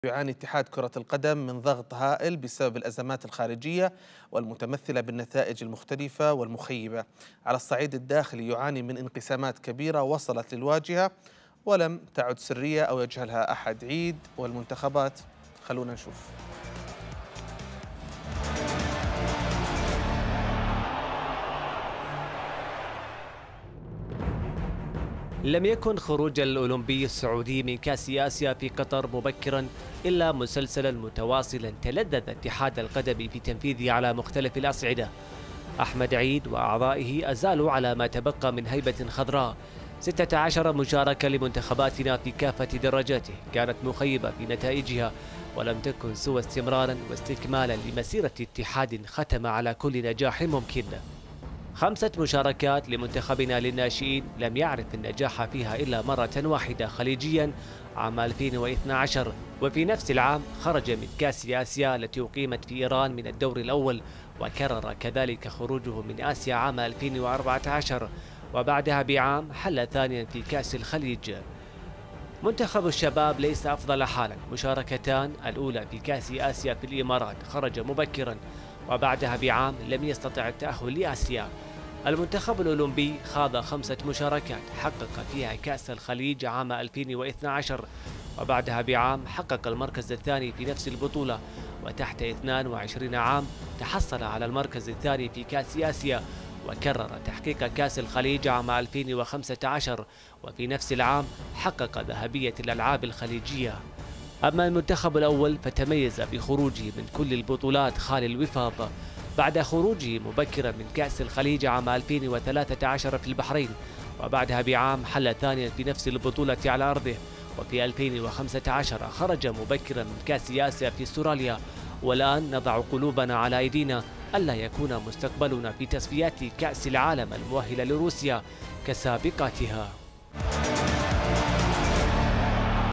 يعاني اتحاد كرة القدم من ضغط هائل بسبب الأزمات الخارجية والمتمثلة بالنتائج المختلفة والمخيبة. على الصعيد الداخلي يعاني من انقسامات كبيرة وصلت للواجهة ولم تعد سرية أو يجهلها أحد. عيد والمنتخبات، خلونا نشوف. لم يكن خروج الأولمبي السعودي من كأس آسيا في قطر مبكرا إلا مسلسلا متواصلا تلذذ اتحاد القدم في تنفيذه على مختلف الأصعدة. أحمد عيد وأعضائه أزالوا على ما تبقى من هيبة خضراء 16 مشاركة لمنتخباتنا في كافة درجاته كانت مخيبة في نتائجها، ولم تكن سوى استمرارا واستكمالا لمسيرة اتحاد ختم على كل نجاح ممكن. 5 مشاركات لمنتخبنا للناشئين لم يعرف النجاح فيها إلا مرة واحدة خليجيا عام 2012، وفي نفس العام خرج من كأس آسيا التي أقيمت في إيران من الدور الأول، وكرر كذلك خروجه من آسيا عام 2014، وبعدها بعام حل ثانيا في كأس الخليج. منتخب الشباب ليس أفضل حالا، مشاركتان، الأولى في كأس آسيا في الإمارات خرج مبكرا، وبعدها بعام لم يستطع التأهل لآسيا. المنتخب الأولمبي خاض 5 مشاركات حقق فيها كأس الخليج عام 2012، وبعدها بعام حقق المركز الثاني في نفس البطولة، وتحت 22 عام تحصل على المركز الثاني في كأس آسيا، وكرر تحقيق كأس الخليج عام 2015، وفي نفس العام حقق ذهبية الألعاب الخليجية. أما المنتخب الأول فتميز بخروجه من كل البطولات خالي الوفاض بعد خروجه مبكرا من كأس الخليج عام 2013 في البحرين، وبعدها بعام حل ثانيا في نفس البطولة على أرضه، وفي 2015 خرج مبكرا من كأس آسيا في استراليا. والآن نضع قلوبنا على أيدينا ألا يكون مستقبلنا في تصفيات كأس العالم المؤهلة لروسيا كسابقاتها.